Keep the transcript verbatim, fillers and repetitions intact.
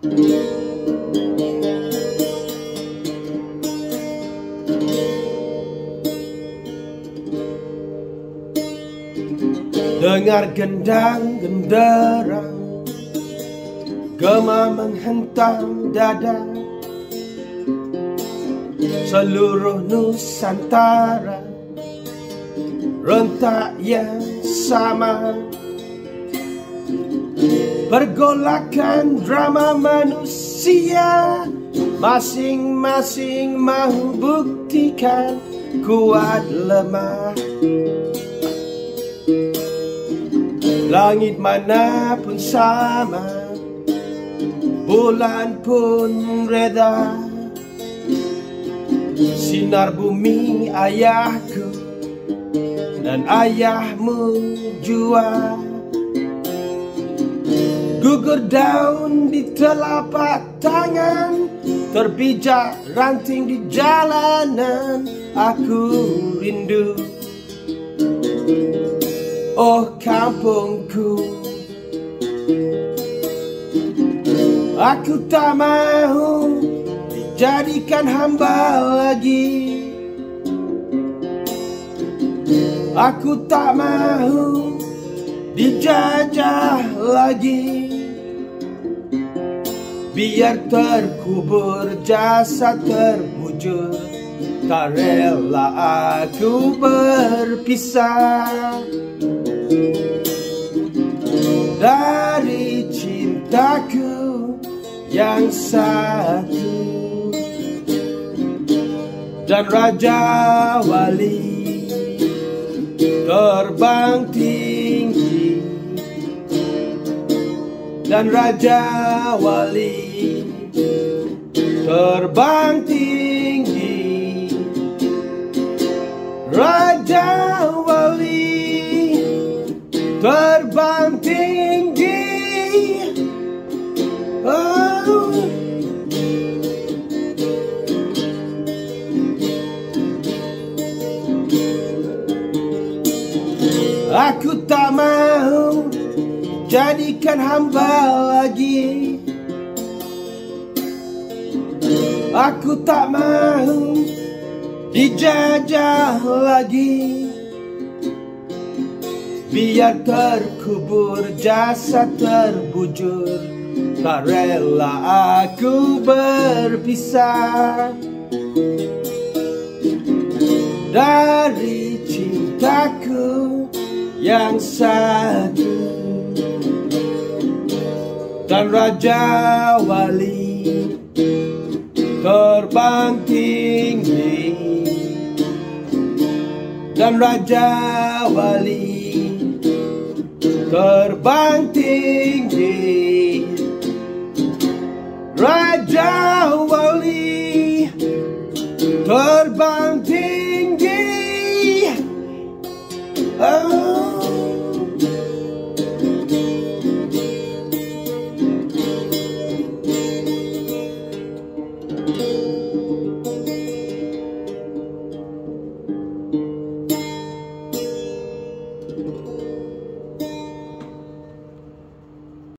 Dengar gendang genderang, gema menghentam dada. Seluruh Nusantara rentak yang sama. Pergolakan drama manusia, masing-masing mahu buktikan kuat lemah. Langit manapun sama, bulan pun reda. Sinar bumi ayahku dan ayahmu jua. Gugur daun di telapak tangan, terpijak ranting di jalanan. Aku rindu, oh kampungku. Aku tak mahu dijadikan hamba lagi. Aku tak mahu dijajah lagi. Biar terkubur jasad terbujur, tak rela aku berpisah dari cintaku yang satu. Dan Raja Wali terbang tinggi, dan Raja Wali terbang tinggi. Raja Wali terbang tinggi. Oh. Aku tak mahu jadikan hamba lagi. Aku tak mahu dijajah lagi. Biar terkubur jasad terbujur, tak rela aku berpisah dari cintaku yang satu. Dan Raja Wali terbang tinggi, dan Raja Wali terbang tinggi. Raja Wali terbang tinggi. Oh. Thank you.